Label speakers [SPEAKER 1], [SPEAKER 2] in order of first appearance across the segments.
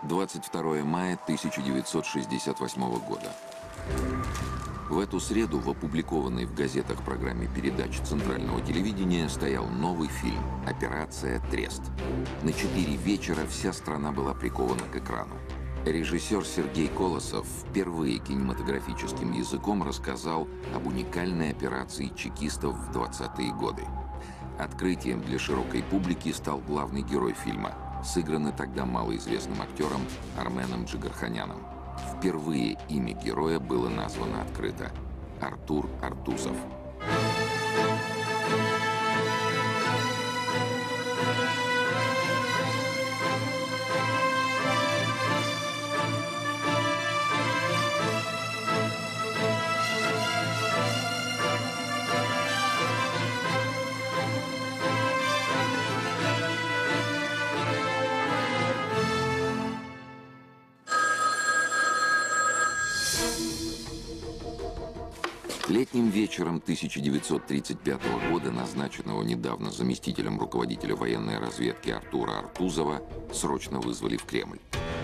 [SPEAKER 1] 22 мая 1968 года. В эту среду в опубликованной в газетах программе передач Центрального телевидения стоял новый фильм «Операция Трест». На 4 вечера вся страна была прикована к экрану. Режиссер Сергей Колосов впервые кинематографическим языком рассказал об уникальной операции чекистов в 20-е годы. Открытием для широкой публики стал главный герой фильма, сыгранный тогда малоизвестным актером Арменом Джигарханяном. Впервые имя героя было названо открыто – Артур Артузов. Летним вечером 1935 года, назначенного недавно заместителем руководителя военной разведки Артура Артузова, срочно вызвали в Кремль.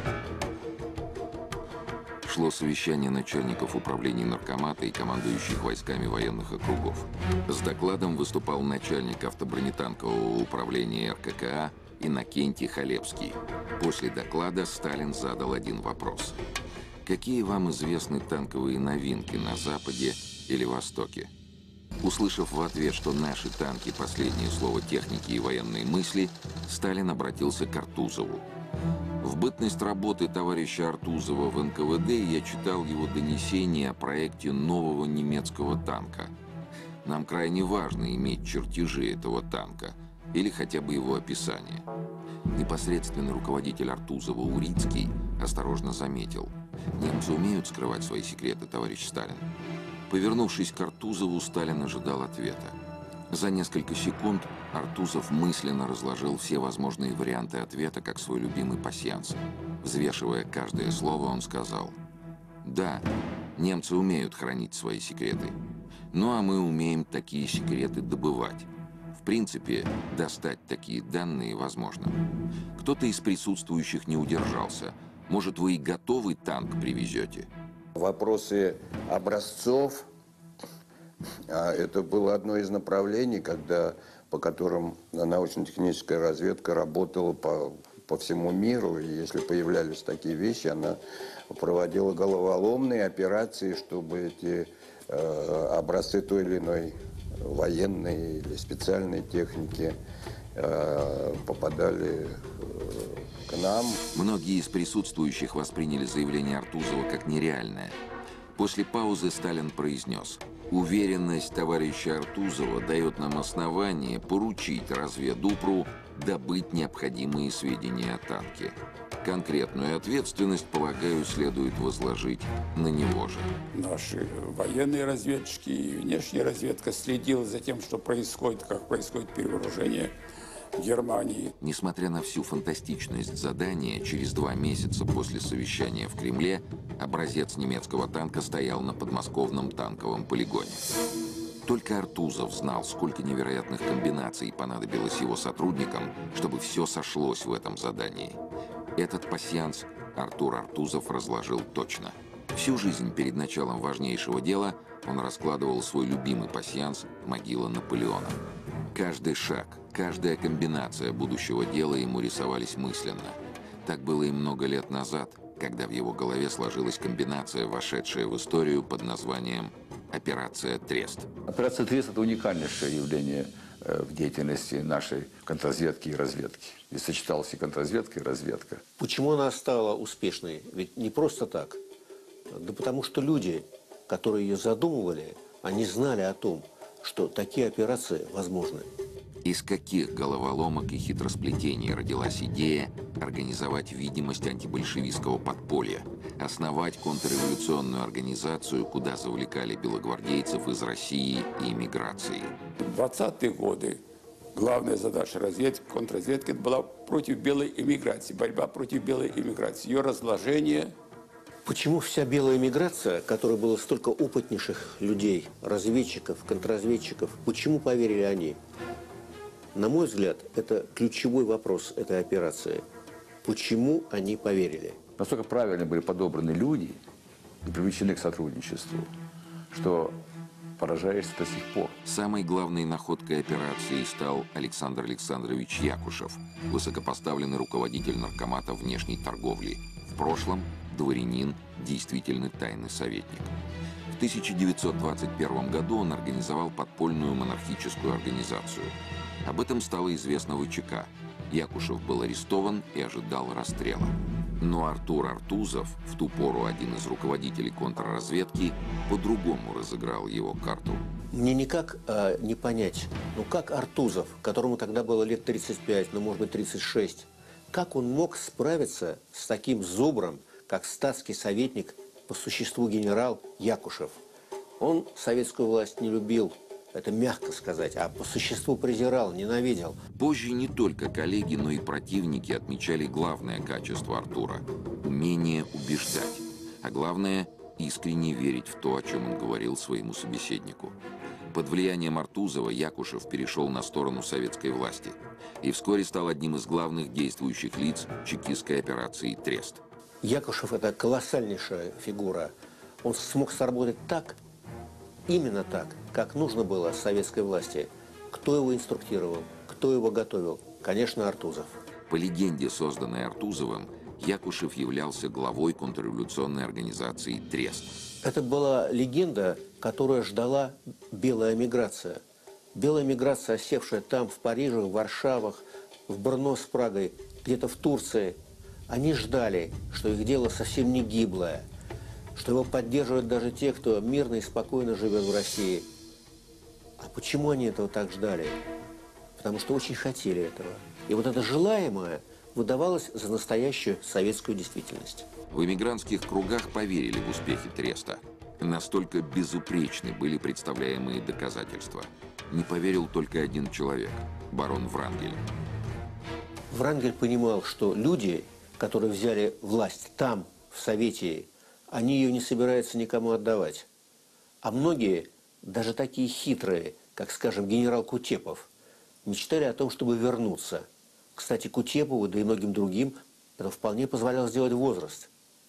[SPEAKER 1] Шло совещание начальников управлений наркомата и командующих войсками военных округов. С докладом выступал начальник автобронетанкового управления РККА Иннокентий Халепский. После доклада Сталин задал один вопрос. Какие вам известны танковые новинки на Западе или Востоке? Услышав в ответ, что наши танки – последнее слово техники и военной мысли, Сталин обратился к Артузову. В бытность работы товарища Артузова в НКВД я читал его донесение о проекте нового немецкого танка. Нам крайне важно иметь чертежи этого танка или хотя бы его описание. Непосредственный руководитель Артузова Урицкий осторожно заметил: немцы умеют скрывать свои секреты, товарищ Сталин. Повернувшись к Артузову, Сталин ожидал ответа. За несколько секунд Артузов мысленно разложил все возможные варианты ответа, как свой любимый пасьянс. Взвешивая каждое слово, он сказал: «Да, немцы умеют хранить свои секреты. Ну а мы умеем такие секреты добывать. В принципе, достать такие данные возможно. Кто-то из присутствующих не удержался. Может, вы и готовый танк привезете?»
[SPEAKER 2] Вопросы образцов, это было одно из направлений, по которым научно-техническая разведка работала по всему миру. И если появлялись такие вещи, она проводила головоломные операции, чтобы эти образцы той или иной военной или специальной техники попадали к нам.
[SPEAKER 1] Многие из присутствующих восприняли заявление Артузова как нереальное. После паузы Сталин произнес: «Уверенность товарища Артузова дает нам основание поручить разведупру добыть необходимые сведения о танке. Конкретную ответственность, полагаю, следует возложить на него же».
[SPEAKER 3] Наши военные разведчики и внешняя разведка следила за тем, что происходит, как происходит перевооружение Германии.
[SPEAKER 1] Несмотря на всю фантастичность задания, через 2 месяца после совещания в Кремле образец немецкого танка стоял на подмосковном танковом полигоне. Только Артузов знал, сколько невероятных комбинаций понадобилось его сотрудникам, чтобы все сошлось в этом задании. Этот пасьянс Артур Артузов разложил точно. Всю жизнь перед началом важнейшего дела он раскладывал свой любимый пасьянс «Могила Наполеона». Каждый шаг, каждая комбинация будущего дела ему рисовались мысленно. Так было и много лет назад, когда в его голове сложилась комбинация, вошедшая в историю под названием «Операция Трест».
[SPEAKER 4] Операция Трест – это уникальнейшее явление в деятельности нашей контрразведки и разведки. И сочеталась и контрразведка, и разведка.
[SPEAKER 5] Почему она стала успешной? Ведь не просто так. Да потому что люди, которые ее задумывали, они знали о том, что такие операции возможны.
[SPEAKER 1] Из каких головоломок и хитросплетений родилась идея организовать видимость антибольшевистского подполья, основать контрреволюционную организацию, куда завлекали белогвардейцев из России и эмиграции?
[SPEAKER 3] В 20-е годы главная задача разведки, контрразведки была против белой эмиграции, борьба против белой эмиграции, ее разложение.
[SPEAKER 5] Почему вся белая эмиграция, которой было столько опытнейших людей, разведчиков, контрразведчиков, почему поверили они? На мой взгляд, это ключевой вопрос этой операции. Почему они поверили?
[SPEAKER 4] Настолько правильно были подобраны люди и привлечены к сотрудничеству, что поражаешься до сих пор.
[SPEAKER 1] Самой главной находкой операции стал Александр Александрович Якушев, высокопоставленный руководитель наркомата внешней торговли. В прошлом дворянин, действительно тайный советник. В 1921 году он организовал подпольную монархическую организацию. Об этом стало известно ВЧК. Якушев был арестован и ожидал расстрела. Но Артур Артузов, в ту пору один из руководителей контрразведки, по-другому разыграл его карту.
[SPEAKER 5] Мне никак не понять, ну как Артузов, которому тогда было лет 35, ну может быть 36, как он мог справиться с таким зубром, как статский советник, по существу генерал Якушев? Он советскую власть не любил, это мягко сказать, а по существу презирал, ненавидел.
[SPEAKER 1] Позже не только коллеги, но и противники отмечали главное качество Артура – умение убеждать. А главное – искренне верить в то, о чем он говорил своему собеседнику. Под влиянием Артузова Якушев перешел на сторону советской власти и вскоре стал одним из главных действующих лиц чекистской операции «Трест».
[SPEAKER 5] Якушев – это колоссальнейшая фигура. Он смог сработать так, именно так, как нужно было советской власти. Кто его инструктировал, кто его готовил? Конечно, Артузов.
[SPEAKER 1] По легенде, созданной Артузовым, Якушев являлся главой контрреволюционной организации «Трест».
[SPEAKER 5] Это была легенда, которая ждала белая миграция. Белая миграция, осевшая там, в Париже, в Варшавах, в Брно с Прагой, где-то в Турции. Они ждали, что их дело совсем не гиблое, что его поддерживают даже те, кто мирно и спокойно живет в России. А почему они этого так ждали? Потому что очень хотели этого. И вот это желаемое выдавалось за настоящую советскую действительность.
[SPEAKER 1] В эмигрантских кругах поверили в успехи Треста. Настолько безупречны были представляемые доказательства. Не поверил только один человек – барон Врангель.
[SPEAKER 5] Врангель понимал, что люди, которые взяли власть там, в Совете, они ее не собираются никому отдавать. А многие, даже такие хитрые, как, скажем, генерал Кутепов, мечтали о том, чтобы вернуться. Кстати, Кутепову, да и многим другим, это вполне позволял сделать возраст.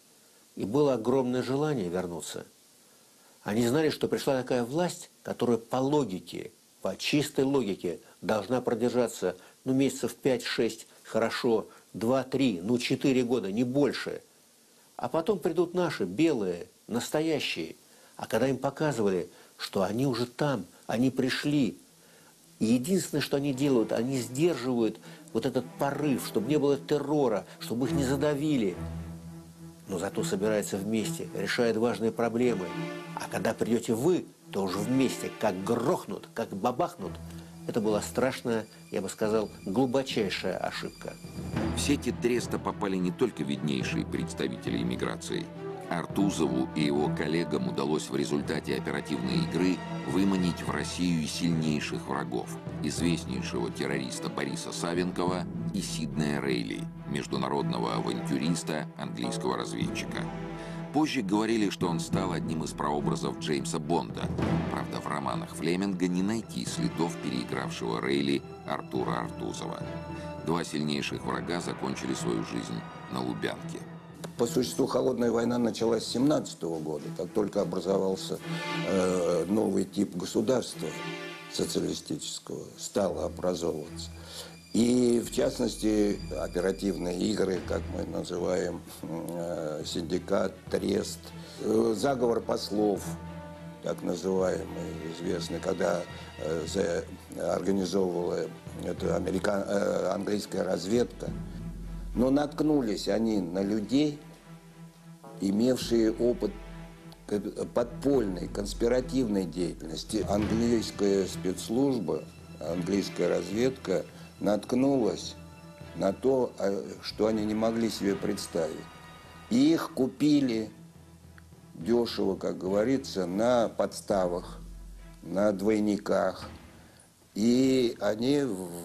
[SPEAKER 5] И было огромное желание вернуться. Они знали, что пришла такая власть, которая по логике, по чистой логике должна продержаться, ну, месяцев 5-6, хорошо, 2-3, 4 года, не больше. А потом придут наши, белые, настоящие. А когда им показывали, что они уже там, они пришли, и единственное, что они делают, они сдерживают вот этот порыв, чтобы не было террора, чтобы их не задавили. Но зато собираются вместе, решают важные проблемы. А когда придете вы, то уже вместе, как грохнут, как бабахнут. Это была страшная, я бы сказал, глубочайшая ошибка.
[SPEAKER 1] В сети Треста попали не только виднейшие представители иммиграции. Артузову и его коллегам удалось в результате оперативной игры выманить в Россию сильнейших врагов – известнейшего террориста Бориса Савенкова и Сиднея Рейли, международного авантюриста, английского разведчика. Позже говорили, что он стал одним из прообразов Джеймса Бонда. Правда, в романах Флеминга не найти следов переигравшего Рейли Артура Артузова. Два сильнейших врага закончили свою жизнь на Лубянке.
[SPEAKER 2] По существу холодная война началась с 1917 года, как только образовался новый тип государства социалистического, стало образовываться. И, в частности, оперативные игры, как мы называем, синдикат, трест, заговор послов, так называемый, известный, когда организовывала это английская разведка. Но наткнулись они на людей, имевшие опыт подпольной, конспиративной деятельности. Английская спецслужба, английская разведка наткнулась на то, что они не могли себе представить. И их купили дешево, как говорится, на подставах, на двойниках. И они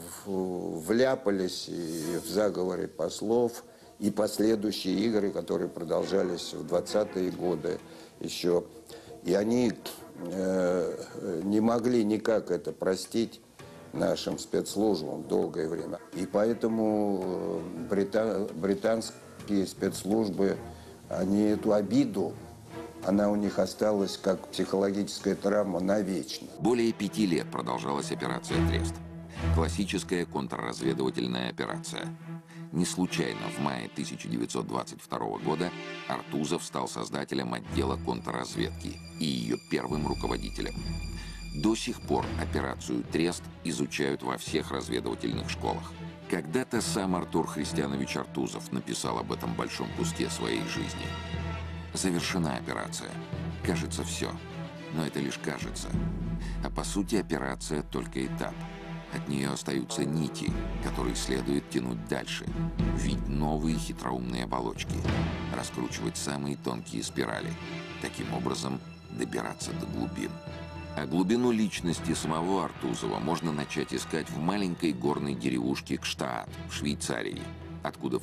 [SPEAKER 2] вляпались в заговоры послов и последующие игры, которые продолжались в 20-е годы еще. И они не могли никак это простить нашим спецслужбам долгое время. И поэтому британские спецслужбы, они эту обиду, она у них осталась как психологическая травма навечно.
[SPEAKER 1] Более 5 лет продолжалась операция «Трест». Классическая контрразведывательная операция. Не случайно в мае 1922 года Артузов стал создателем отдела контрразведки и ее первым руководителем. До сих пор операцию «Трест» изучают во всех разведывательных школах. Когда-то сам Артур Христианович Артузов написал об этом большом куске своей жизни. Завершена операция. Кажется, все. Но это лишь кажется. А по сути операция только этап. От нее остаются нити, которые следует тянуть дальше. Видеть новые хитроумные оболочки. Раскручивать самые тонкие спирали. Таким образом добираться до глубин. А глубину личности самого Артузова можно начать искать в маленькой горной деревушке Гштаат в Швейцарии, откуда в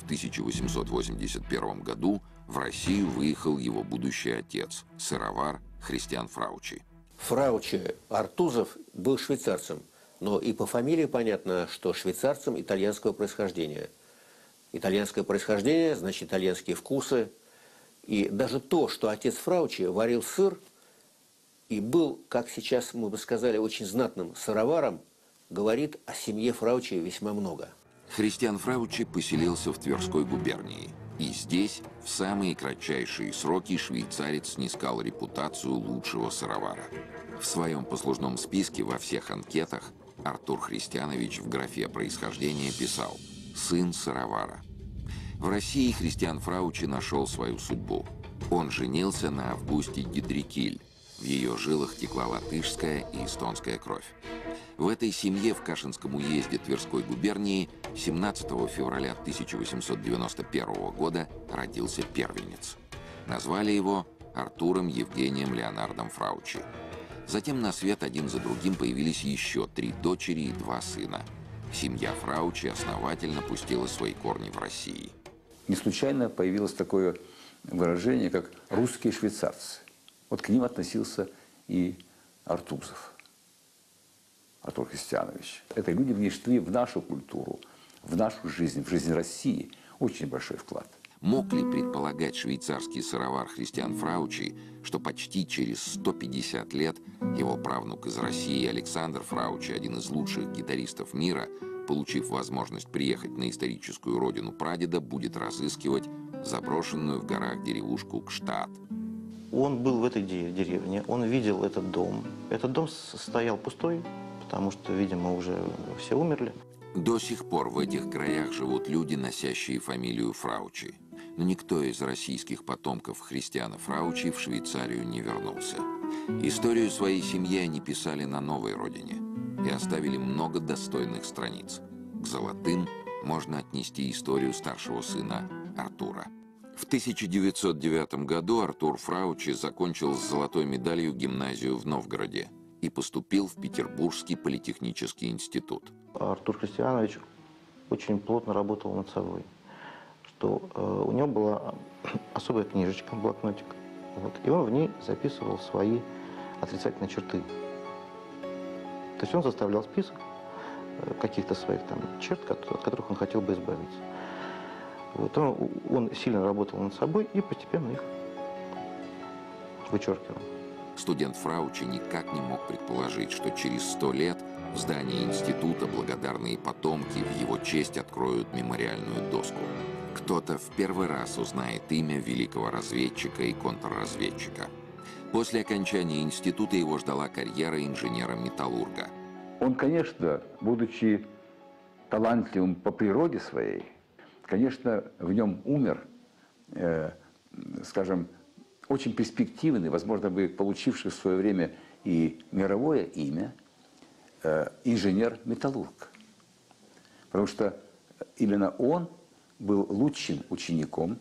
[SPEAKER 1] 1881 году в Россию выехал его будущий отец, сыровар Христиан Фраучи.
[SPEAKER 5] Фраучи Артузов был швейцарцем, но и по фамилии понятно, что швейцарцем итальянского происхождения. Итальянское происхождение, значит, итальянские вкусы. И даже то, что отец Фраучи варил сыр и был, как сейчас мы бы сказали, очень знатным сыроваром, говорит о семье Фраучи весьма много.
[SPEAKER 1] Христиан Фраучи поселился в Тверской губернии. И здесь в самые кратчайшие сроки швейцарец снискал репутацию лучшего сыровара. В своем послужном списке во всех анкетах Артур Христианович в графе происхождения писал «сын сыровара». В России Христиан Фраучи нашел свою судьбу. Он женился на Августе Гидрикиль. В ее жилах текла латышская и эстонская кровь. В этой семье в Кашинском уезде Тверской губернии 17 февраля 1891 года родился первенец. Назвали его Артуром Евгением Леонардом Фраучи. Затем на свет один за другим появились еще 3 дочери и 2 сына. Семья Фраучи основательно пустила свои корни в России.
[SPEAKER 4] Не случайно появилось такое выражение, как «русские швейцарцы». Вот к ним относился и Артузов, Артур Христианович. Это люди внесли в нашу культуру, в нашу жизнь, в жизнь России очень большой вклад.
[SPEAKER 1] Мог ли предполагать швейцарский сыровар Христиан Фраучи, что почти через 150 лет его правнук из России Александр Фраучи, один из лучших гитаристов мира, получив возможность приехать на историческую родину прадеда, будет разыскивать заброшенную в горах деревушку Гштаат?
[SPEAKER 6] Он был в этой деревне, он видел этот дом. Этот дом стоял пустой, потому что, видимо, уже все умерли.
[SPEAKER 1] До сих пор в этих краях живут люди, носящие фамилию Фраучи. Но никто из российских потомков Христиана Фраучи в Швейцарию не вернулся. Историю своей семьи они писали на новой родине и оставили много достойных страниц. К золотым можно отнести историю старшего сына Артура. В 1909 году Артур Фраучи закончил с золотой медалью гимназию в Новгороде и поступил в Петербургский политехнический институт.
[SPEAKER 6] Артур Христианович очень плотно работал над собой. Что у него была особая книжечка, блокнотик, вот, и он в ней записывал свои отрицательные черты. То есть он составлял список каких-то своих там черт, от которых он хотел бы избавиться. Вот, он сильно работал над собой и постепенно их вычеркивал.
[SPEAKER 1] Студент Фраучи никак не мог предположить, что через 100 лет в здании института благодарные потомки в его честь откроют мемориальную доску. Кто-то в первый раз узнает имя великого разведчика и контрразведчика. После окончания института его ждала карьера инженера-металлурга.
[SPEAKER 4] Он, конечно, будучи талантливым по природе своей, конечно, в нем умер, скажем, очень перспективный, возможно, бы получивший в свое время и мировое имя, инженер-металлург. Потому что именно он был лучшим учеником,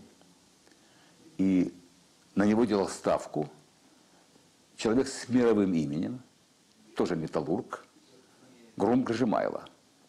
[SPEAKER 4] и на него делал ставку человек с мировым именем, тоже металлург, Гром Гржимайло.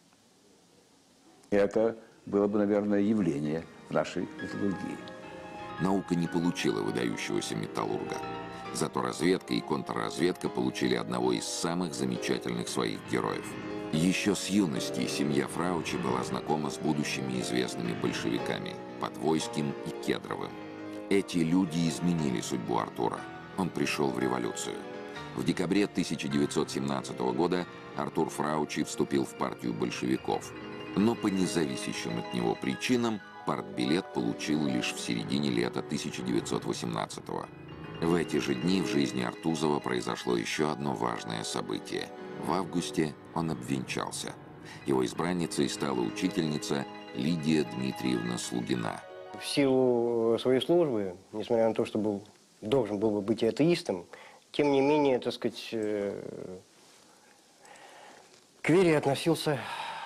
[SPEAKER 4] И это было бы, наверное, явление в нашей металлургии.
[SPEAKER 1] Наука не получила выдающегося металлурга. Зато разведка и контрразведка получили одного из самых замечательных своих героев. Еще с юности семья Фраучи была знакома с будущими известными большевиками – Подвойским и Кедровым. Эти люди изменили судьбу Артура. Он пришел в революцию. В декабре 1917 года Артур Фраучи вступил в партию большевиков, но по независящим от него причинам партбилет получил лишь в середине лета 1918 года. В эти же дни в жизни Артузова произошло еще одно важное событие. В августе он обвенчался. Его избранницей стала учительница Лидия Дмитриевна Слугина.
[SPEAKER 7] В силу своей службы, несмотря на то, что должен был бы быть атеистом, тем не менее, так сказать, к вере относился,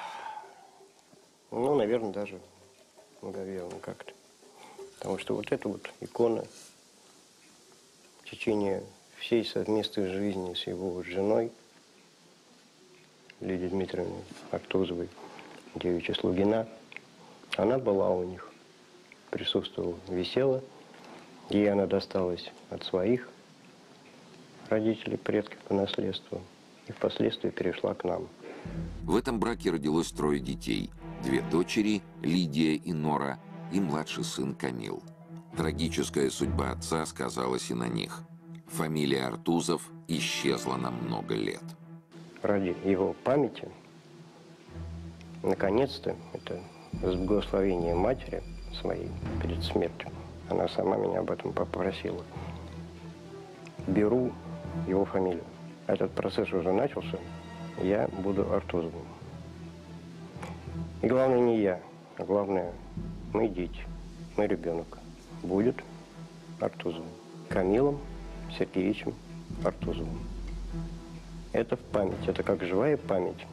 [SPEAKER 7] ну, наверное, даже многоверно как-то. Потому что вот эта вот икона в течение всей совместной жизни с его вот женой, Лидией Дмитриевной Артузовой, девичья Слугина, она была у них, присутствовала, висела. Ей она досталась от своих родителей, предков по наследству, и впоследствии перешла к нам.
[SPEAKER 1] В этом браке родилось 3 детей. 2 дочери, Лидия и Нора, и младший сын Камил. Трагическая судьба отца сказалась и на них. Фамилия Артузов исчезла на много лет.
[SPEAKER 7] Ради его памяти, наконец-то, это с благословения матери своей перед смертью, она сама меня об этом попросила, беру его фамилию. Этот процесс уже начался, я буду Артузовым. И главное не я, а главное мы дети, мой ребенок будет Артузовым. Камилом Сергеевичем Артузовым. Это в память, это как живая память,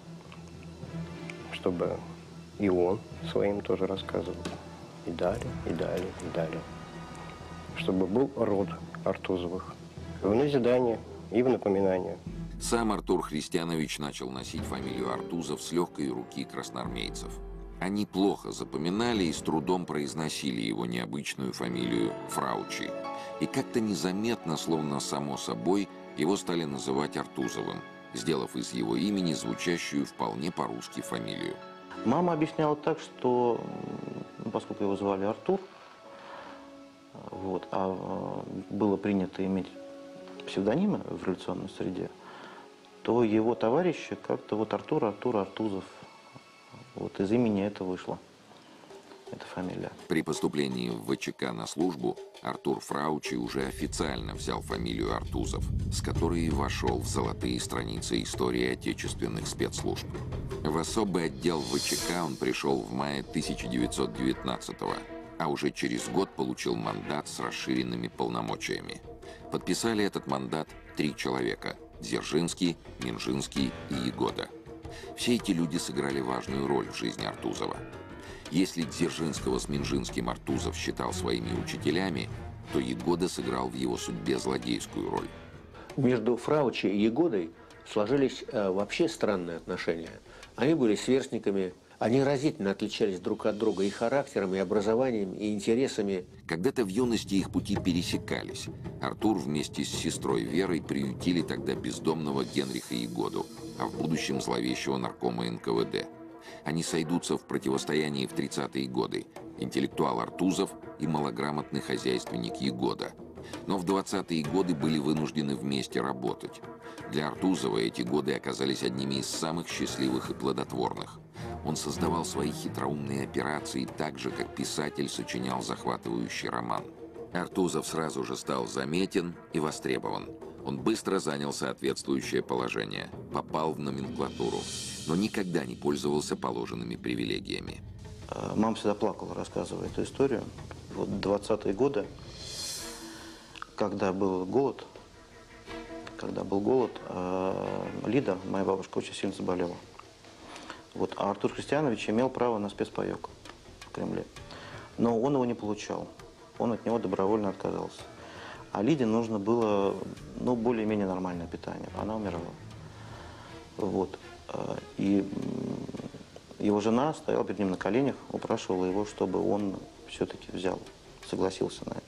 [SPEAKER 7] чтобы и он своим тоже рассказывал. И далее, и далее, и далее. Чтобы был род Артузовых. В назидание и в напоминание.
[SPEAKER 1] Сам Артур Христианович начал носить фамилию Артузов с легкой руки красноармейцев. Они плохо запоминали и с трудом произносили его необычную фамилию Фраучи. И как-то незаметно, словно само собой, его стали называть Артузовым, сделав из его имени звучащую вполне по-русски фамилию.
[SPEAKER 6] Мама объясняла так, что, поскольку его звали Артур, вот, а было принято иметь псевдонимы в революционной среде, то его товарищи как-то вот Артур, Артузов, вот из имени это вышло, эта фамилия.
[SPEAKER 1] При поступлении в ВЧК на службу Артур Фраучи уже официально взял фамилию Артузов, с которой и вошел в золотые страницы истории отечественных спецслужб. В особый отдел ВЧК он пришел в мае 1919-го, а уже через год получил мандат с расширенными полномочиями. Подписали этот мандат 3 человека – Дзержинский, Минжинский и Ягода. Все эти люди сыграли важную роль в жизни Артузова. Если Дзержинского с Минжинским Артузов считал своими учителями, то Ягода сыграл в его судьбе злодейскую роль.
[SPEAKER 5] Между Фраучи и Ягодой сложились вообще странные отношения. Они были сверстниками, они разительно отличались друг от друга и характером, и образованием, и интересами.
[SPEAKER 1] Когда-то в юности их пути пересекались. Артур вместе с сестрой Верой приютили тогда бездомного Генриха Ягоду, а в будущем зловещего наркома НКВД. Они сойдутся в противостоянии в 30-е годы. Интеллектуал Артузов и малограмотный хозяйственник Ягода. Но в 20-е годы были вынуждены вместе работать. Для Артузова эти годы оказались одними из самых счастливых и плодотворных. Он создавал свои хитроумные операции так же, как писатель сочинял захватывающий роман. Артузов сразу же стал заметен и востребован. Он быстро занял соответствующее положение, попал в номенклатуру, но никогда не пользовался положенными привилегиями.
[SPEAKER 6] Мама всегда плакала, рассказывая эту историю. Вот 20-е годы, когда был голод, Лида, моя бабушка, очень сильно заболела. Вот, а Артур Христианович имел право на спецпаёк в Кремле. Но он его не получал. Он от него добровольно отказался. А Лиде нужно было, ну, более-менее нормальное питание. Она умерла. Вот. И его жена стояла перед ним на коленях, упрашивала его, чтобы он все-таки взял, согласился на это.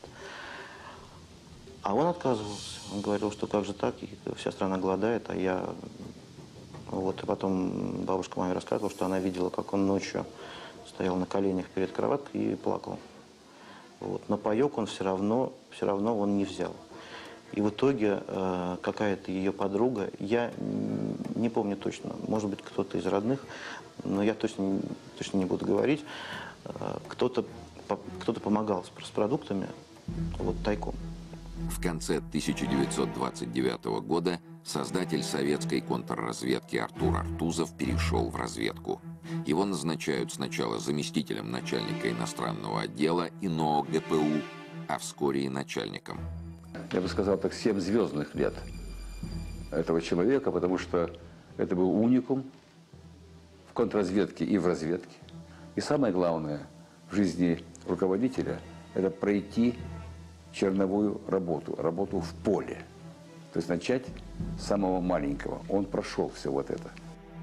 [SPEAKER 6] А он отказывался. Он говорил, что как же так, вся страна голодает, а я Вот, и потом бабушка маме рассказывала, что она видела, как он ночью стоял на коленях перед кроваткой и плакал. Вот. Но паёк он все равно он не взял. И в итоге какая-то ее подруга, я не помню точно, может быть, кто-то из родных, но я точно не буду говорить, кто-то помогал с продуктами вот, тайком.
[SPEAKER 1] В конце 1929 года создатель советской контрразведки Артур Артузов перешел в разведку. Его назначают сначала заместителем начальника иностранного отдела ИНО ГПУ, а вскоре и начальником.
[SPEAKER 4] Я бы сказал так, 7 звездных лет этого человека, потому что это был уникум в контрразведке и в разведке. И самое главное в жизни руководителя – это пройти черновую работу в поле. То есть начать с самого маленького. Он прошел все вот это.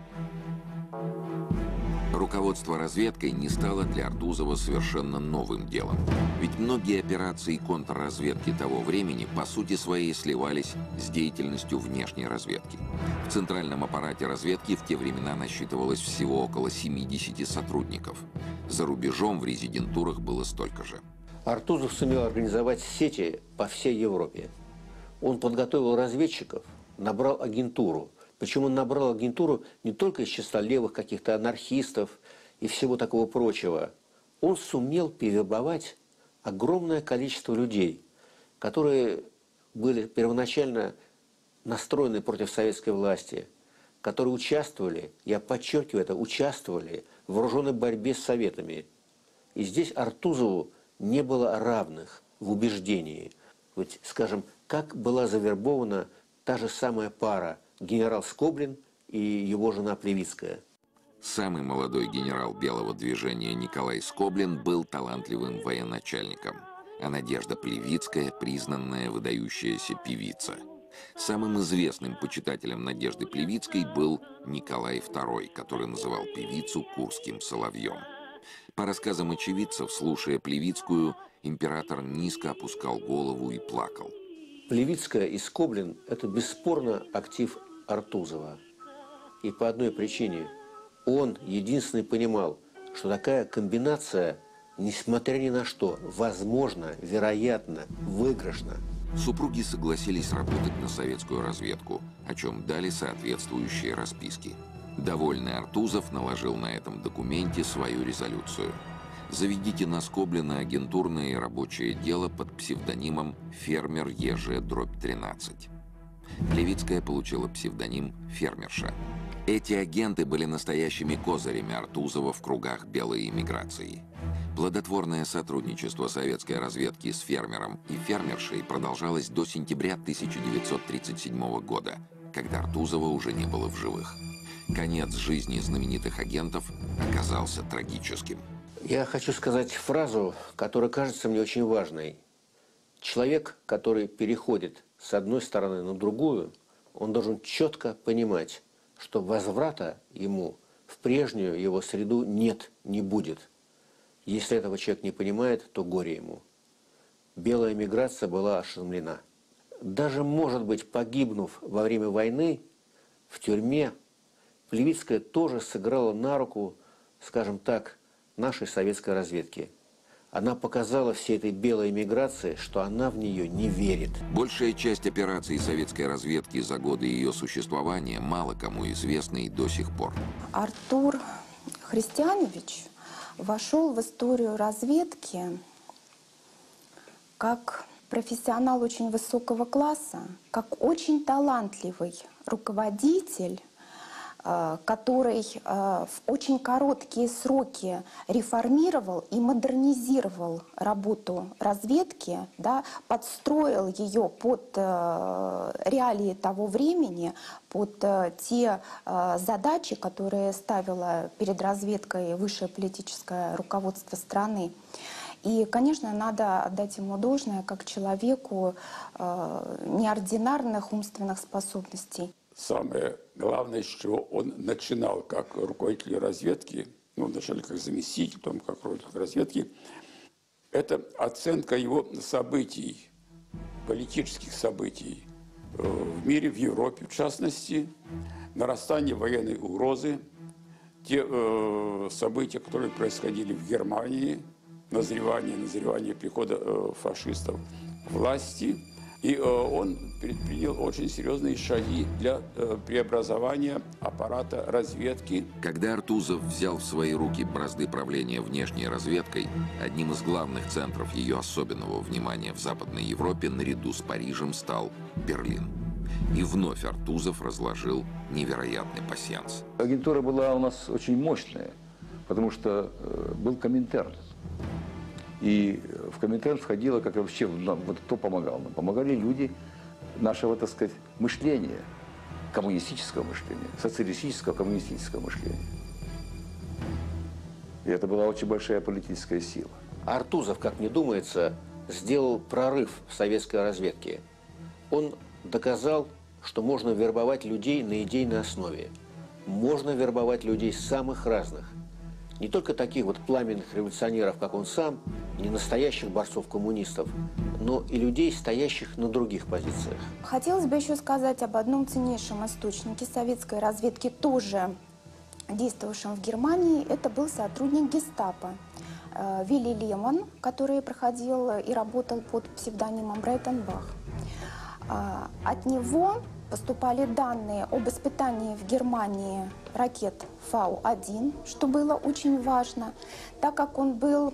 [SPEAKER 1] Руководство разведкой не стало для Артузова совершенно новым делом. Ведь многие операции контрразведки того времени по сути своей сливались с деятельностью внешней разведки. В центральном аппарате разведки в те времена насчитывалось всего около 70 сотрудников. За рубежом в резидентурах было столько же.
[SPEAKER 5] Артузов сумел организовать сети по всей Европе. Он подготовил разведчиков, набрал агентуру. Причем он набрал агентуру не только из числа левых каких-то анархистов и всего такого прочего. Он сумел перевербовать огромное количество людей, которые были первоначально настроены против советской власти, которые участвовали, я подчеркиваю это, участвовали в вооруженной борьбе с советами. И здесь Артузову не было равных в убеждении. Вот, скажем, как была завербована та же самая пара генерал Скоблин и его жена Плевицкая.
[SPEAKER 1] Самый молодой генерал Белого движения Николай Скоблин был талантливым военачальником, а Надежда Плевицкая – признанная выдающаяся певица. Самым известным почитателем Надежды Плевицкой был Николай II, который называл певицу курским соловьем. По рассказам очевидцев, слушая Плевицкую, император низко опускал голову и плакал.
[SPEAKER 5] Плевицкая и Скоблин – это бесспорно актив Артузова. И по одной причине – он единственный понимал, что такая комбинация, несмотря ни на что, возможно, вероятно, выигрышна.
[SPEAKER 1] Супруги согласились работать на советскую разведку, о чем дали соответствующие расписки. Довольный Артузов наложил на этом документе свою резолюцию. Заведите на Скоблина агентурное и рабочее дело под псевдонимом «Фермер ЕЖ-13». Плевицкая получила псевдоним «Фермерша». Эти агенты были настоящими козырями Артузова в кругах белой эмиграции. Плодотворное сотрудничество советской разведки с фермером и фермершей продолжалось до сентября 1937 года, когда Артузова уже не было в живых. Конец жизни знаменитых агентов оказался трагическим.
[SPEAKER 5] Я хочу сказать фразу, которая кажется мне очень важной. Человек, который переходит с одной стороны на другую, он должен четко понимать, что возврата ему в прежнюю его среду нет, не будет. Если этого человек не понимает, то горе ему. Белая миграция была ошеломлена. Даже, может быть, погибнув во время войны в тюрьме, Плевицкая тоже сыграла на руку, скажем так, нашей советской разведки. Она показала всей этой белой миграции, что она в нее не верит.
[SPEAKER 1] Большая часть операций советской разведки за годы ее существования мало кому известна и до сих пор.
[SPEAKER 8] Артур Христианович вошел в историю разведки как профессионал очень высокого класса, как очень талантливый руководитель, который в очень короткие сроки реформировал и модернизировал работу разведки, да, подстроил ее под реалии того времени, под те задачи, которые ставило перед разведкой высшее политическое руководство страны. И, конечно, надо отдать ему должное как человеку неординарных умственных способностей.
[SPEAKER 3] Самое главное, с чего он начинал как руководитель разведки, ну, вначале как заместитель, потом как руководитель разведки, это оценка его событий, политических событий в мире, в Европе в частности, нарастание военной угрозы, те события, которые происходили в Германии, назревание прихода фашистов к власти. И он предпринял очень серьезные шаги для преобразования аппарата разведки.
[SPEAKER 1] Когда Артузов взял в свои руки бразды правления внешней разведкой, одним из главных центров ее особенного внимания в Западной Европе наряду с Парижем стал Берлин. И вновь Артузов разложил невероятный пасьянс.
[SPEAKER 4] Агентура была у нас очень мощная, потому что был Коминтерн. И в Коминтерн входило, как вообще, вот кто помогал нам? Помогали люди нашего, так сказать, мышления, коммунистического мышления, социалистического, коммунистического мышления. И это была очень большая политическая сила.
[SPEAKER 5] Артузов, как мне думается, сделал прорыв в советской разведке. Он доказал, что можно вербовать людей на идейной основе. Можно вербовать людей самых разных. Не только таких вот пламенных революционеров, как он сам, не настоящих борцов-коммунистов, но и людей, стоящих на других позициях.
[SPEAKER 8] Хотелось бы еще сказать об одном ценнейшем источнике советской разведки, тоже действовавшем в Германии. Это был сотрудник гестапо Вилли Лемон, который проходил и работал под псевдонимом Рейтенбах. От него поступали данные об испытании в Германии ракет Фау-1, что было очень важно, так как он был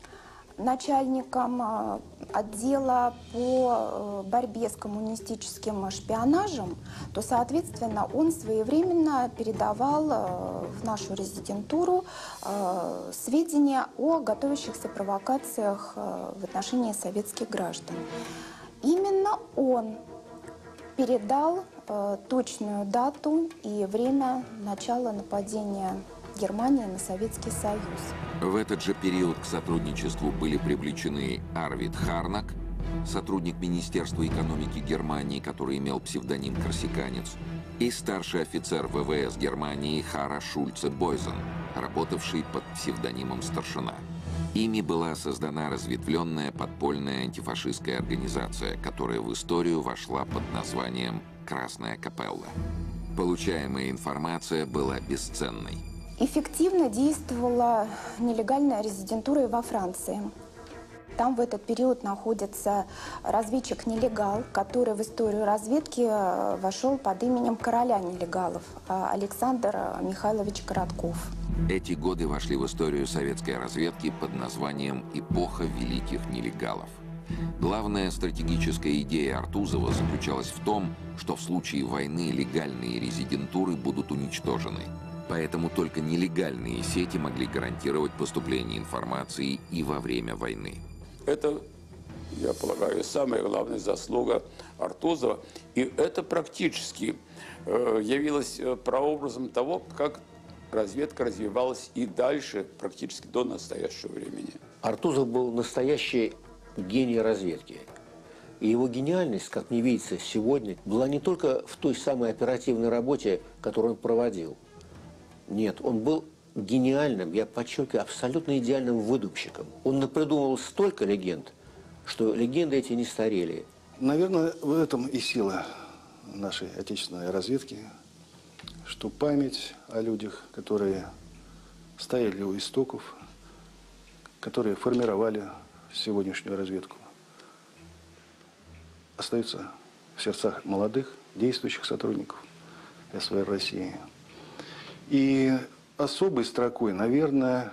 [SPEAKER 8] начальником отдела по борьбе с коммунистическим шпионажем, то, соответственно, он своевременно передавал в нашу резидентуру сведения о готовящихся провокациях в отношении советских граждан. Именно он передал точную дату и время начала нападения Германии на Советский Союз.
[SPEAKER 1] В этот же период к сотрудничеству были привлечены Арвид Харнак, сотрудник Министерства экономики Германии, который имел псевдоним «Корсиканец», и старший офицер ВВС Германии Хара Шульце-Бойзен, работавший под псевдонимом «Старшина». Ими была создана разветвленная подпольная антифашистская организация, которая в историю вошла под названием «Красная Капелла». Получаемая информация была бесценной.
[SPEAKER 8] Эффективно действовала нелегальная резидентура и во Франции. Там в этот период находится разведчик-нелегал, который в историю разведки вошел под именем короля нелегалов Александр Михайлович Коротков.
[SPEAKER 1] Эти годы вошли в историю советской разведки под названием «Эпоха великих нелегалов». Главная стратегическая идея Артузова заключалась в том, что в случае войны легальные резидентуры будут уничтожены. Поэтому только нелегальные сети могли гарантировать поступление информации и во время войны.
[SPEAKER 3] Это, я полагаю, самая главная заслуга Артузова. И это практически явилось прообразом того, как разведка развивалась и дальше, практически до настоящего времени.
[SPEAKER 5] Артузов был настоящий гений разведки. И его гениальность, как мне видится сегодня, была не только в той самой оперативной работе, которую он проводил. Нет, он был гениальным, я подчеркиваю, абсолютно идеальным выдумщиком. Он напридумывал столько легенд, что легенды эти не старели.
[SPEAKER 9] Наверное, в этом и сила нашей отечественной разведки, что память о людях, которые стояли у истоков, которые формировали сегодняшнюю разведку, остается в сердцах молодых, действующих сотрудников СВР России. И особой строкой, наверное,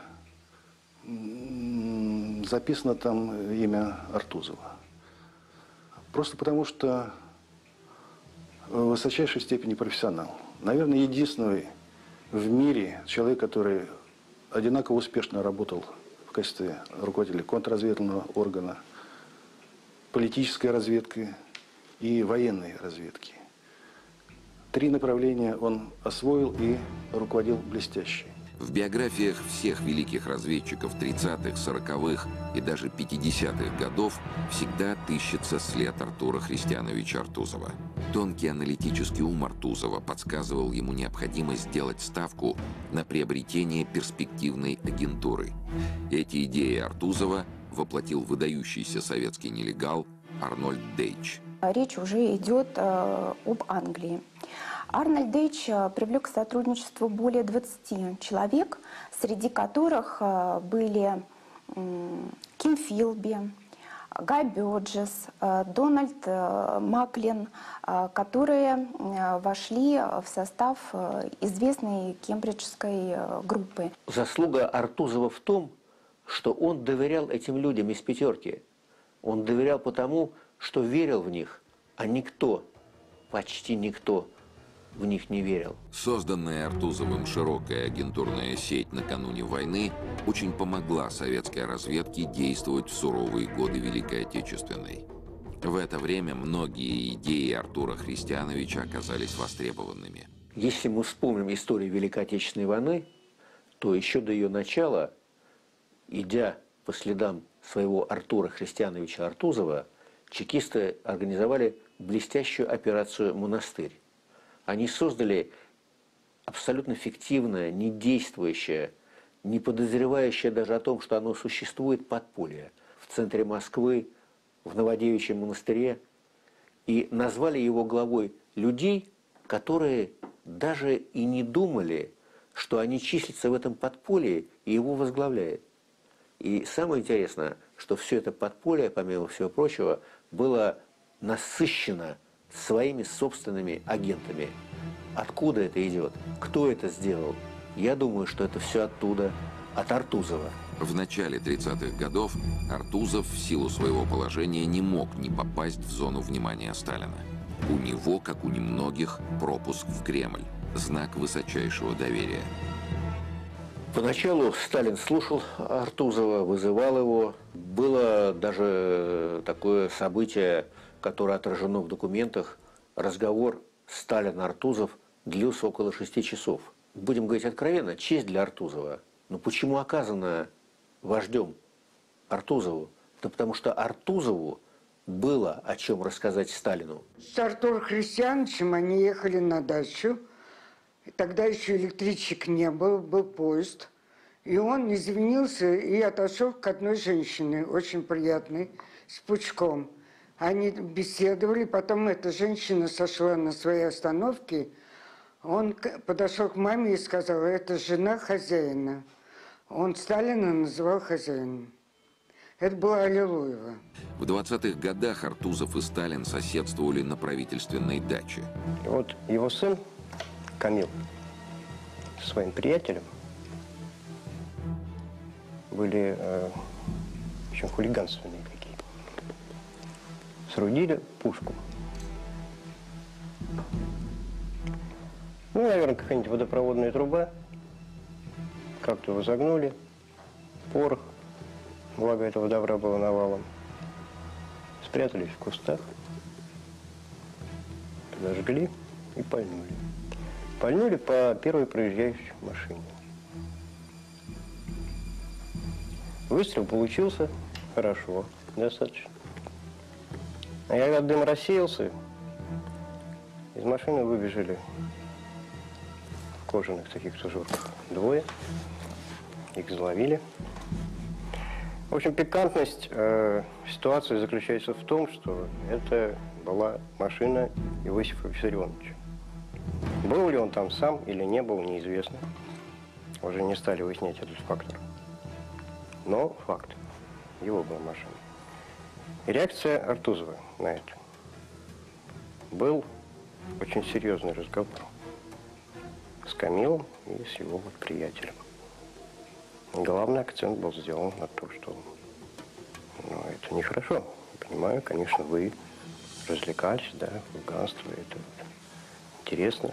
[SPEAKER 9] записано там имя Артузова. Просто потому, что в высочайшей степени профессионал. Наверное, единственный в мире человек, который одинаково успешно работал в качестве руководителя контрразведывательного органа, политической разведки и военной разведки. 3 направления он освоил и руководил блестяще.
[SPEAKER 1] В биографиях всех великих разведчиков 30-х, 40-х и даже 50-х годов всегда отыщется след Артура Христиановича Артузова. Тонкий аналитический ум Артузова подсказывал ему необходимость сделать ставку на приобретение перспективной агентуры. Эти идеи Артузова воплотил выдающийся советский нелегал Арнольд Дейч.
[SPEAKER 8] Речь уже идет об Англии. Арнольд Дейч привлек к сотрудничеству более 20 человек, среди которых были Ким Филби, Гай Бёрджес, Дональд Маклин, которые вошли в состав известной кембриджской группы.
[SPEAKER 5] Заслуга Артузова в том, что он доверял этим людям из пятерки. Он доверял потому, что верил в них, а никто, почти никто, в них не верил.
[SPEAKER 1] Созданная Артузовым широкая агентурная сеть накануне войны очень помогла советской разведке действовать в суровые годы Великой Отечественной. В это время многие идеи Артура Христиановича оказались востребованными.
[SPEAKER 5] Если мы вспомним историю Великой Отечественной войны, то еще до ее начала, идя по следам своего Артура Христиановича Артузова, чекисты организовали блестящую операцию «Монастырь». Они создали абсолютно фиктивное, недействующее, не подозревающее даже о том, что оно существует, подполье в центре Москвы, в Новодевичьем монастыре, и назвали его главой людей, которые даже и не думали, что они числятся в этом подполье и его возглавляют. И самое интересное, что все это подполье, помимо всего прочего, было насыщено своими собственными агентами. Откуда это идет? Кто это сделал? Я думаю, что это все оттуда, от Артузова.
[SPEAKER 1] В начале 30-х годов Артузов в силу своего положения не мог не попасть в зону внимания Сталина. У него, как у немногих, пропуск в Кремль, знак высочайшего доверия.
[SPEAKER 5] Поначалу Сталин слушал Артузова, вызывал его. Было даже такое событие, которое отражено в документах. Разговор Сталин-Артузов длился около 6 часов. Будем говорить откровенно, честь для Артузова. Но почему оказано вождем Артузову? Да потому что Артузову было о чем рассказать Сталину.
[SPEAKER 10] С Артуром Христиановичем они ехали на дачу. Тогда еще электричек не было, был поезд. И он извинился и отошел к одной женщине, очень приятной, с пучком. Они беседовали, потом эта женщина сошла на своей остановке. Он подошел к маме и сказал: это жена хозяина. Он Сталина называл хозяином. Это была Аллилуева.
[SPEAKER 1] В 20-х годах Артузов и Сталин соседствовали на правительственной даче.
[SPEAKER 7] Вот его сын Камил со своим приятелем были очень хулиганственные какие. Соорудили пушку. Ну, наверное, какая-нибудь водопроводная труба. Как-то его загнули. Порох. Благо этого добра было навалом. Спрятались в кустах. Подожгли и пальнули. Пальнули по первой проезжающей машине. Выстрел получился хорошо, достаточно. А когда дым рассеялся, из машины выбежали в кожаных таких тужурках двое. Их заловили. В общем, пикантность ситуации заключается в том, что это была машина Иосифа Виссарионовича. Был ли он там сам или не был, неизвестно. Уже не стали выяснять этот фактор. Но факт. Его была машина. И реакция Артузова на это. Был очень серьезный разговор с Камилом и с его вот приятелем. Главный акцент был сделан на то, что это нехорошо. Понимаю, конечно, вы развлекались, да, хулиганство, это интересно.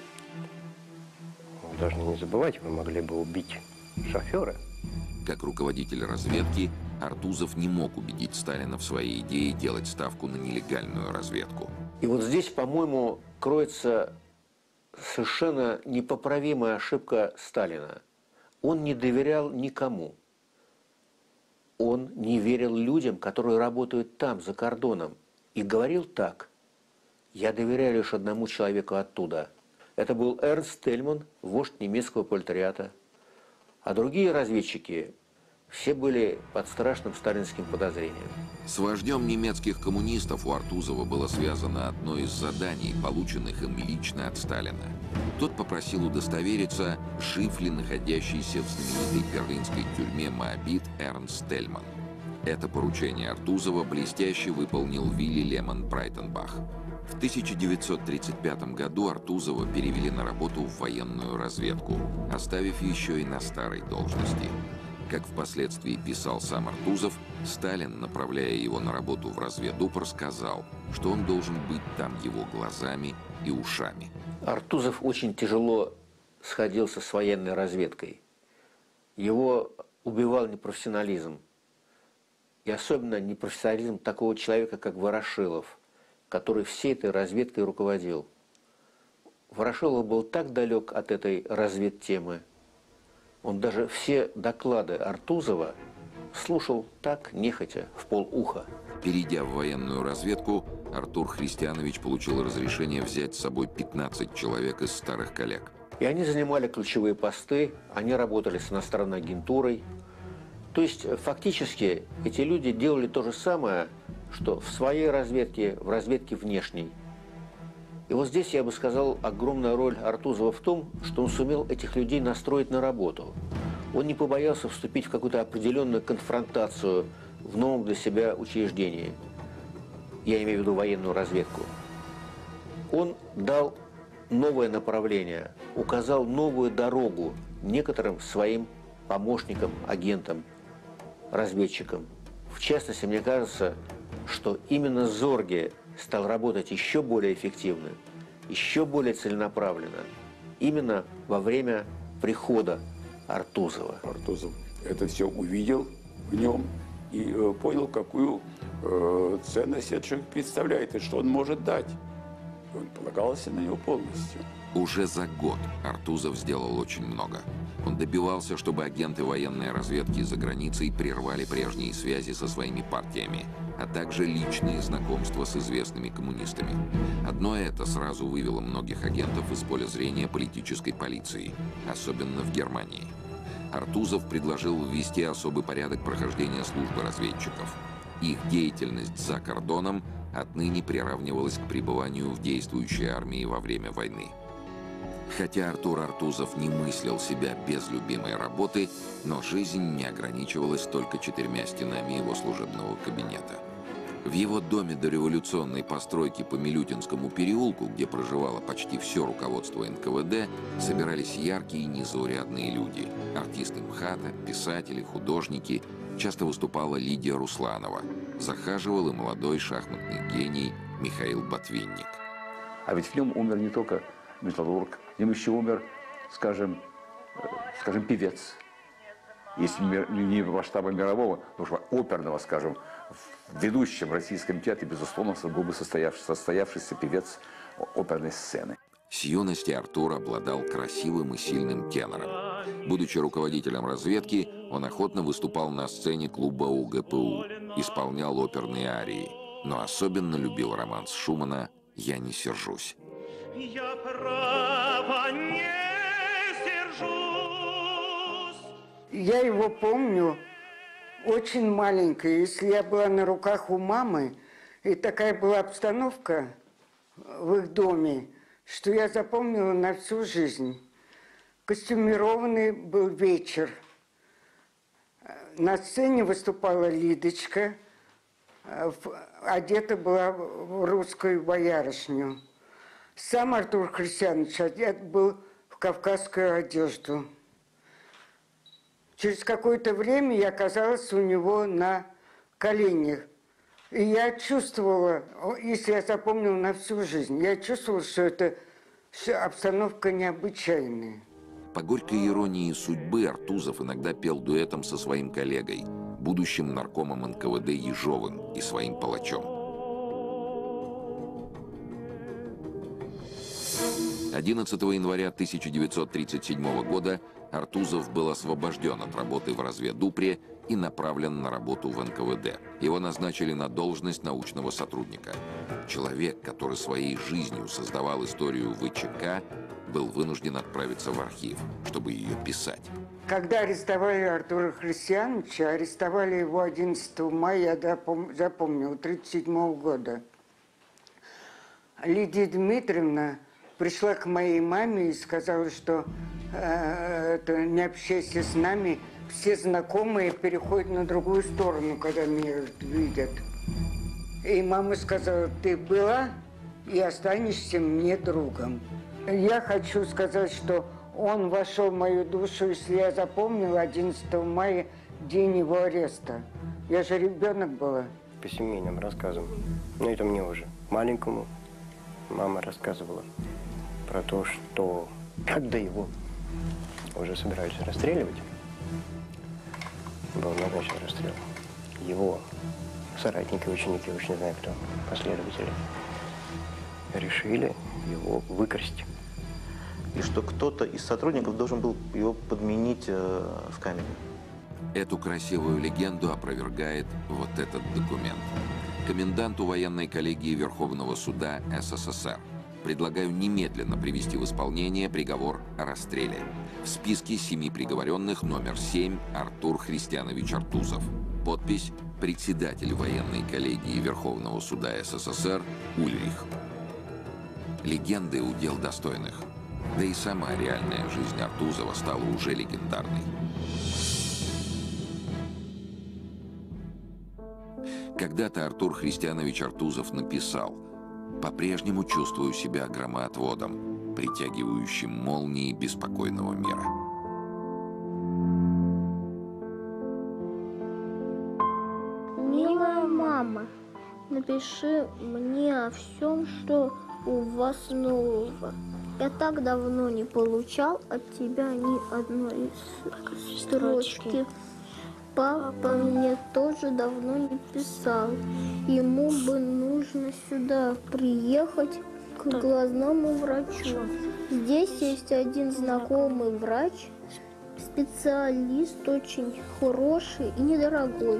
[SPEAKER 7] Вы должны не забывать, вы могли бы убить шофера.
[SPEAKER 1] Как руководитель разведки, Артузов не мог убедить Сталина в своей идее делать ставку на нелегальную разведку.
[SPEAKER 5] И вот здесь, по-моему, кроется совершенно непоправимая ошибка Сталина. Он не доверял никому. Он не верил людям, которые работают там, за кордоном. И говорил так: я доверяю лишь одному человеку оттуда. Это был Эрнст Тельман, вождь немецкого пролетариата. А другие разведчики все были под страшным сталинским подозрением.
[SPEAKER 1] С вождем немецких коммунистов у Артузова было связано одно из заданий, полученных им лично от Сталина. Тот попросил удостовериться, жив ли находящийся в знаменитой берлинской тюрьме Моабит Эрнст Тельман. Это поручение Артузова блестяще выполнил Вилли Лемон Брайтенбах. В 1935 году Артузова перевели на работу в военную разведку, оставив еще и на старой должности. Как впоследствии писал сам Артузов, Сталин, направляя его на работу в разведупр, сказал, что он должен быть там его глазами и ушами.
[SPEAKER 5] Артузов очень тяжело сходился с военной разведкой. Его убивал непрофессионализм. И особенно непрофессионализм такого человека, как Ворошилов, который всей этой разведкой руководил. Ворошилов был так далек от этой разведтемы. Он даже все доклады Артузова слушал так, нехотя, в полуха.
[SPEAKER 1] Перейдя в военную разведку, Артур Христианович получил разрешение взять с собой 15 человек из старых коллег.
[SPEAKER 5] И они занимали ключевые посты, они работали с иностранной агентурой. То есть, фактически, эти люди делали то же самое, что в своей разведке, в разведке внешней. И вот здесь, я бы сказал, огромная роль Артузова в том, что он сумел этих людей настроить на работу. Он не побоялся вступить в какую-то определенную конфронтацию в новом для себя учреждении. Я имею в виду военную разведку. Он дал новое направление, указал новую дорогу некоторым своим помощникам, агентам, разведчикам. В частности, мне кажется, что именно Зорге стал работать еще более эффективно, еще более целенаправленно, именно во время прихода Артузова.
[SPEAKER 3] Артузов это все увидел в нем и понял, какую ценность этот человек представляет и что он может дать. И он полагался на него полностью.
[SPEAKER 1] Уже за год Артузов сделал очень много. Он добивался, чтобы агенты военной разведки за границей прервали прежние связи со своими партиями, а также личные знакомства с известными коммунистами. Одно это сразу вывело многих агентов из поля зрения политической полиции, особенно в Германии. Артузов предложил ввести особый порядок прохождения службы разведчиков. Их деятельность за кордоном отныне приравнивалась к пребыванию в действующей армии во время войны. Хотя Артур Артузов не мыслил себя без любимой работы, но жизнь не ограничивалась только 4 стенами его служебного кабинета. В его доме дореволюционной постройки по Милютинскому переулку, где проживало почти все руководство НКВД, собирались яркие и незаурядные люди. Артисты МХАТа, писатели, художники. Часто выступала Лидия Русланова. Захаживал и молодой шахматный гений Михаил Ботвинник.
[SPEAKER 4] А ведь в нем умер не только металлург, в нем еще умер, скажем, певец. Если не масштаба мирового, но уж оперного, скажем, в ведущем российском театре, безусловно, был бы состоявшийся певец оперной сцены.
[SPEAKER 1] С юности Артур обладал красивым и сильным тенором. Будучи руководителем разведки, он охотно выступал на сцене клуба УГПУ, исполнял оперные арии, но особенно любил романс Шумана «Я не сержусь».
[SPEAKER 11] Я право не сержусь.
[SPEAKER 10] Я его помню очень маленькой. Если я была на руках у мамы, и такая была обстановка в их доме, что я запомнила на всю жизнь. Костюмированный был вечер. На сцене выступала Лидочка, одета была в русскую боярышню. Сам Артур Христианович одет был в кавказскую одежду. Через какое-то время я оказалась у него на коленях. И я чувствовала, если я запомнила на всю жизнь, я чувствовала, что это обстановка необычайная.
[SPEAKER 1] По горькой иронии судьбы Артузов иногда пел дуэтом со своим коллегой, будущим наркомом НКВД Ежовым и своим палачом. 11 января 1937 года Артузов был освобожден от работы в разведупре и направлен на работу в НКВД. Его назначили на должность научного сотрудника. Человек, который своей жизнью создавал историю ВЧК, был вынужден отправиться в архив, чтобы ее писать.
[SPEAKER 10] Когда арестовали Артура Христиановича, арестовали его 11 мая, я запомнил, 1937 года. Лидия Дмитриевна пришла к моей маме и сказала, что не общайся с нами, все знакомые переходят на другую сторону, когда меня видят. И мама сказала, ты была и останешься мне другом. Я хочу сказать, что он вошел в мою душу, если я запомнила, 11 мая, день его ареста. Я же ребенок была.
[SPEAKER 7] По семейным рассказам. Но это мне уже маленькому мама рассказывала про то, что когда его уже собирались расстреливать, был назначен расстрел, его соратники, ученики, уж не знаю кто, последователи, решили его выкрасть.
[SPEAKER 6] И что кто-то из сотрудников должен был его подменить в камере.
[SPEAKER 1] Эту красивую легенду опровергает вот этот документ. Коменданту военной коллегии Верховного суда СССР. Предлагаю немедленно привести в исполнение приговор о расстреле. В списке 7 приговоренных номер 7 Артур Христианович Артузов. Подпись «Председатель военной коллегии Верховного суда СССР Ульрих». Легенды удел достойных. Да и сама реальная жизнь Артузова стала уже легендарной. Когда-то Артур Христианович Артузов написал: «По-прежнему чувствую себя громоотводом, притягивающим молнии беспокойного мира».
[SPEAKER 12] Милая мама, напиши мне о всем, что у вас нового. Я так давно не получал от тебя ни одной строчки. Папа мне тоже давно не писал. Ему бы нужно сюда приехать к глазному врачу. Здесь есть один знакомый врач, специалист очень хороший и недорогой.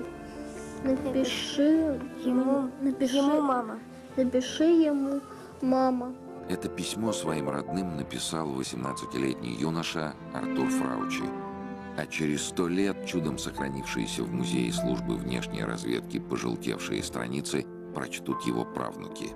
[SPEAKER 12] Напиши ему, мама. Напиши ему, мама.
[SPEAKER 1] Это письмо своим родным написал 18-летний юноша Артур Фраучи. А через 100 лет чудом сохранившиеся в музее службы внешней разведки пожелтевшие страницы прочтут его правнуки.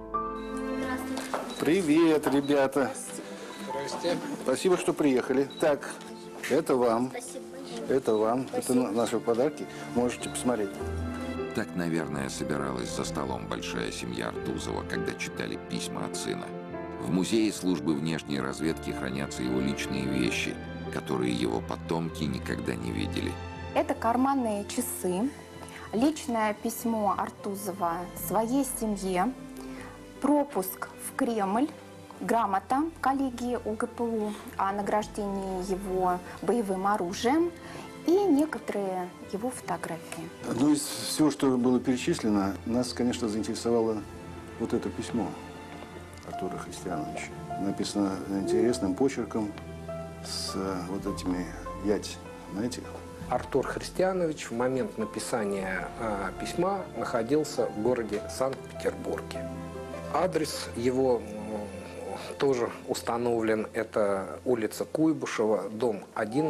[SPEAKER 9] Привет, ребята. Здрасте. Спасибо, что приехали. Так, это вам.
[SPEAKER 12] Спасибо.
[SPEAKER 9] Это вам.
[SPEAKER 12] Спасибо.
[SPEAKER 9] Это наши подарки. Можете посмотреть.
[SPEAKER 1] Так, наверное, собиралась за столом большая семья Артузова, когда читали письма от сына. В музее службы внешней разведки хранятся его личные вещи, которые его потомки никогда не видели.
[SPEAKER 8] Это карманные часы, личное письмо Артузова своей семье, пропуск в Кремль, грамота коллегии УГПУ о награждении его боевым оружием и некоторые его фотографии.
[SPEAKER 9] Ну, из всего, что было перечислено, нас, конечно, заинтересовало вот это письмо Артура Христиановича. Написано интересным почерком с вот этими ять, знаете?
[SPEAKER 13] Артур Христианович в момент написания письма находился в городе Санкт-Петербурге. Адрес его тоже установлен. Это улица Куйбышева, дом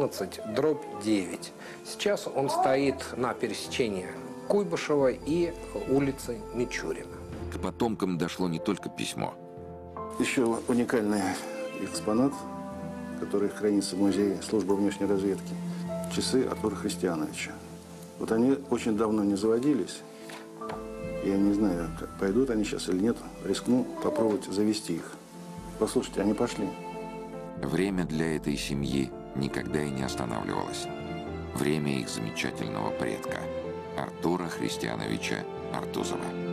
[SPEAKER 13] 11/9. Сейчас он стоит на пересечении Куйбышева и улицы Мичурина.
[SPEAKER 1] К потомкам дошло не только письмо.
[SPEAKER 9] Еще уникальный экспонат, который хранится в музее службы внешней разведки. Часы Артура Христиановича. Вот они очень давно не заводились. Я не знаю, как пойдут они сейчас или нет. Рискну попробовать завести их. Послушайте, они пошли.
[SPEAKER 1] Время для этой семьи никогда и не останавливалось. Время их замечательного предка Артура Христиановича Артузова.